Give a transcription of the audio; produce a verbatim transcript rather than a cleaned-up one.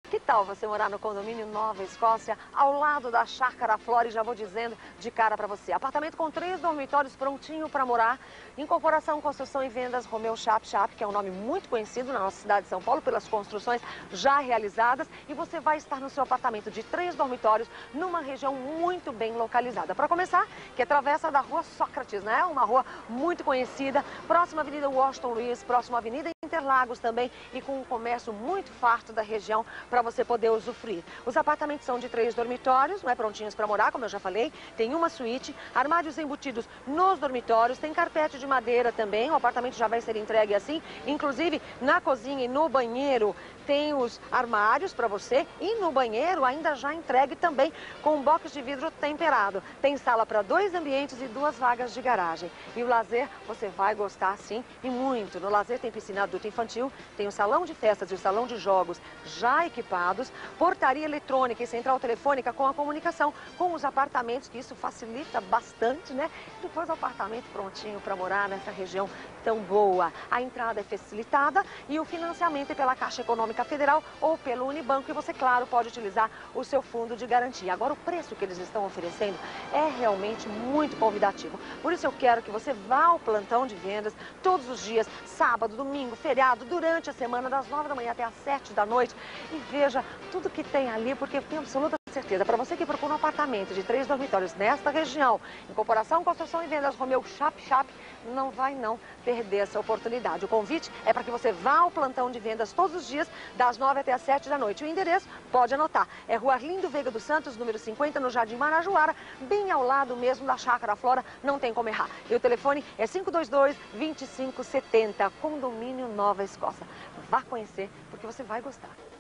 Que tal você morar no condomínio Nova Escócia, ao lado da Chácara Flora? E já vou dizendo de cara para você. Apartamento com três dormitórios prontinho para morar. Incorporação, construção e vendas Romeu Chap Chap, que é um nome muito conhecido na nossa cidade de São Paulo pelas construções já realizadas. E você vai estar no seu apartamento de três dormitórios numa região muito bem localizada. Para começar, que é travessa da Rua Sócrates, né? Uma rua muito conhecida, próxima à Avenida Washington Luiz, próxima à Avenida Interlagos também, e com um comércio muito farto da região para você poder usufruir. Os apartamentos são de três dormitórios, não é prontinhos para morar, como eu já falei. Tem uma suíte, armários embutidos nos dormitórios, tem carpete de madeira também. O apartamento já vai ser entregue assim. Inclusive, na cozinha e no banheiro tem os armários para você, e no banheiro ainda já entregue também com um box de vidro temperado. Tem sala para dois ambientes e duas vagas de garagem. E o lazer você vai gostar sim, e muito. No lazer tem piscina adulta infantil, tem o salão de festas e o salão de jogos já equipados, portaria eletrônica e central telefônica com a comunicação com os apartamentos, que isso facilita bastante, né? E depois o apartamento prontinho para morar nessa região tão boa. A entrada é facilitada e o financiamento é pela Caixa Econômica Federal ou pelo Unibanco, e você, claro, pode utilizar o seu fundo de garantia. Agora, o preço que eles estão oferecendo é realmente muito convidativo. Por isso eu quero que você vá ao plantão de vendas todos os dias, sábado, domingo, feriado, durante a semana, das nove da manhã até às sete da noite, e veja tudo que tem ali, porque eu tenho absoluta certeza, para você que procura um apartamento de três dormitórios nesta região, incorporação, construção e vendas Romeu Chap Chap, não vai não perder essa oportunidade. O convite é para que você vá ao plantão de vendas todos os dias, das nove até às sete da noite. O endereço, pode anotar, é Rua Arlindo Veiga dos Santos, número cinquenta, no Jardim Marajoara, bem ao lado mesmo da Chácara Flora, não tem como errar. E o telefone é cinco dois dois, vinte e cinco setenta, Condomínio Nova Escócia. Vá conhecer, porque você vai gostar.